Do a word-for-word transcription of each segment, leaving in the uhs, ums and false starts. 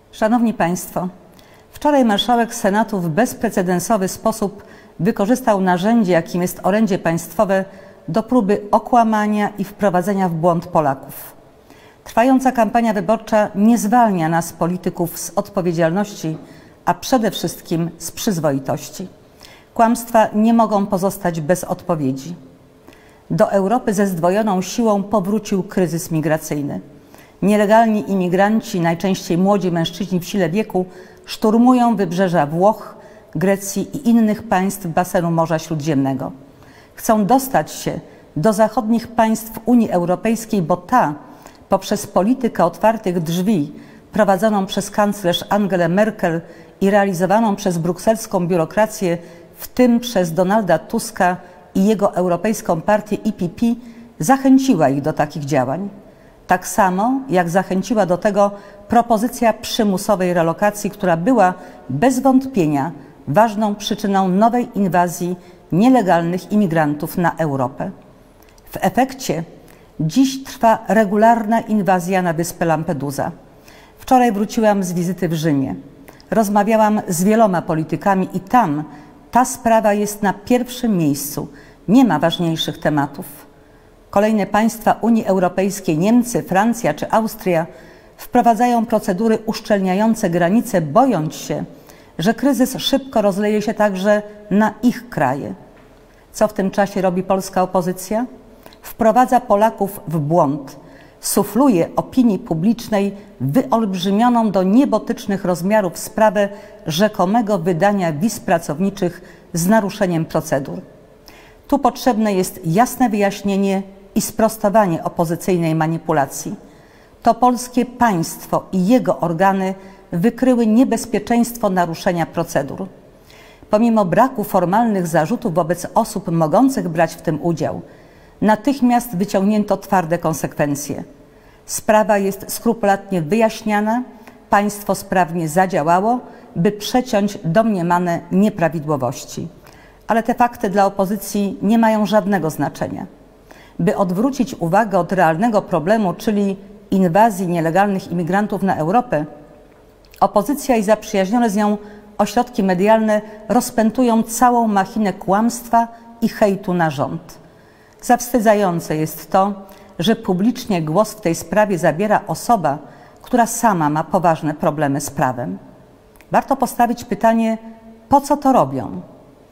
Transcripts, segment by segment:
Szanowni Państwo, wczoraj marszałek Senatu w bezprecedensowy sposób wykorzystał narzędzie, jakim jest orędzie państwowe, do próby okłamania i wprowadzenia w błąd Polaków. Trwająca kampania wyborcza nie zwalnia nas, polityków, z odpowiedzialności, a przede wszystkim z przyzwoitości. Kłamstwa nie mogą pozostać bez odpowiedzi. Do Europy ze zdwojoną siłą powrócił kryzys migracyjny. Nielegalni imigranci, najczęściej młodzi mężczyźni w sile wieku, szturmują wybrzeża Włoch, Grecji i innych państw basenu Morza Śródziemnego. Chcą dostać się do zachodnich państw Unii Europejskiej, bo ta, poprzez politykę otwartych drzwi prowadzoną przez kanclerz Angelę Merkel i realizowaną przez brukselską biurokrację, w tym przez Donalda Tuska i jego europejską partię E P P, zachęciła ich do takich działań. Tak samo jak zachęciła do tego propozycja przymusowej relokacji, która była bez wątpienia ważną przyczyną nowej inwazji nielegalnych imigrantów na Europę. W efekcie dziś trwa regularna inwazja na wyspę Lampedusa. Wczoraj wróciłam z wizyty w Rzymie. Rozmawiałam z wieloma politykami i tam ta sprawa jest na pierwszym miejscu. Nie ma ważniejszych tematów. Kolejne państwa Unii Europejskiej, Niemcy, Francja czy Austria, wprowadzają procedury uszczelniające granice, bojąc się, że kryzys szybko rozleje się także na ich kraje. Co w tym czasie robi polska opozycja? Wprowadza Polaków w błąd, sufluje opinii publicznej wyolbrzymioną do niebotycznych rozmiarów sprawę rzekomego wydania wiz pracowniczych z naruszeniem procedur. Tu potrzebne jest jasne wyjaśnienie i sprostowanie opozycyjnej manipulacji. To polskie państwo i jego organy wykryły niebezpieczeństwo naruszenia procedur. Pomimo braku formalnych zarzutów wobec osób mogących brać w tym udział, natychmiast wyciągnięto twarde konsekwencje. Sprawa jest skrupulatnie wyjaśniana, państwo sprawnie zadziałało, by przeciąć domniemane nieprawidłowości. Ale te fakty dla opozycji nie mają żadnego znaczenia. By odwrócić uwagę od realnego problemu, czyli inwazji nielegalnych imigrantów na Europę, opozycja i zaprzyjaźnione z nią ośrodki medialne rozpętują całą machinę kłamstwa i hejtu na rząd. Zawstydzające jest to, że publicznie głos w tej sprawie zabiera osoba, która sama ma poważne problemy z prawem. Warto postawić pytanie, po co to robią?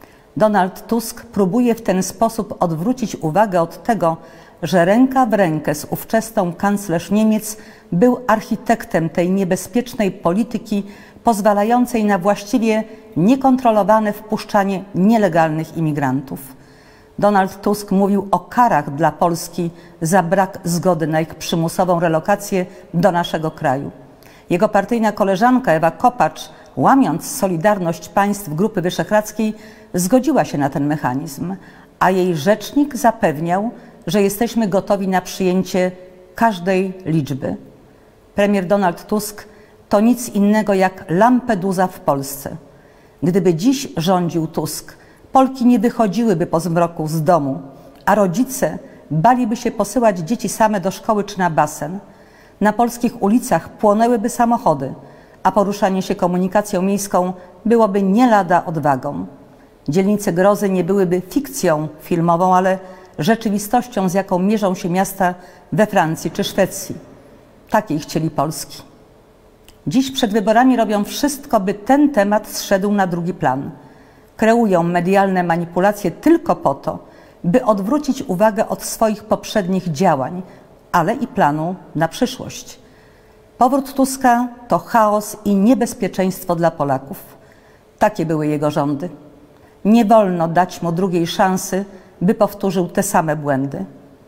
Donald Tusk próbuje w ten sposób odwrócić uwagę od tego, że ręka w rękę z ówczesną kanclerz Niemiec był architektem tej niebezpiecznej polityki pozwalającej na właściwie niekontrolowane wpuszczanie nielegalnych imigrantów. Donald Tusk mówił o karach dla Polski za brak zgody na ich przymusową relokację do naszego kraju. Jego partyjna koleżanka Ewa Kopacz, łamiąc solidarność państw Grupy Wyszehradzkiej, zgodziła się na ten mechanizm, a jej rzecznik zapewniał, że jesteśmy gotowi na przyjęcie każdej liczby. Premier Donald Tusk to nic innego jak Lampedusa w Polsce. Gdyby dziś rządził Tusk, Polki nie wychodziłyby po zmroku z domu, a rodzice baliby się posyłać dzieci same do szkoły czy na basen. Na polskich ulicach płonęłyby samochody, a poruszanie się komunikacją miejską byłoby nie lada odwagą. Dzielnice grozy nie byłyby fikcją filmową, ale rzeczywistością, z jaką mierzą się miasta we Francji czy Szwecji. Takiej chcieli Polski. Dziś przed wyborami robią wszystko, by ten temat zszedł na drugi plan. Kreują medialne manipulacje tylko po to, by odwrócić uwagę od swoich poprzednich działań, ale i planu na przyszłość. Powrót Tuska to chaos i niebezpieczeństwo dla Polaków. Takie były jego rządy. Nie wolno dać mu drugiej szansy, by powtórzył te same błędy.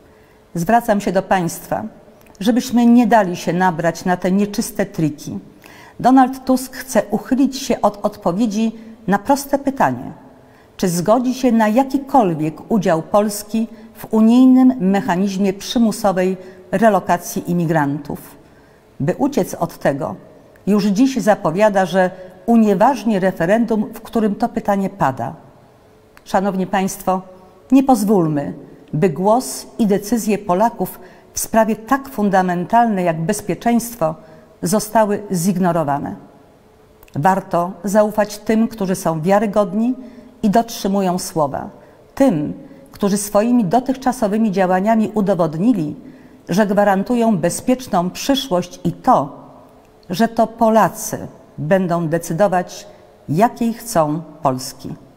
Zwracam się do Państwa, żebyśmy nie dali się nabrać na te nieczyste triki. Donald Tusk chce uchylić się od odpowiedzi na proste pytanie, czy zgodzi się na jakikolwiek udział Polski w unijnym mechanizmie przymusowej relokacji imigrantów. By uciec od tego, już dziś zapowiada, że unieważni referendum, w którym to pytanie pada. Szanowni Państwo, nie pozwólmy, by głos i decyzje Polaków w sprawie tak fundamentalnej jak bezpieczeństwo zostały zignorowane. Warto zaufać tym, którzy są wiarygodni i dotrzymują słowa. Tym, którzy swoimi dotychczasowymi działaniami udowodnili, że gwarantują bezpieczną przyszłość i to, że to Polacy będą decydować, jakiej chcą Polski.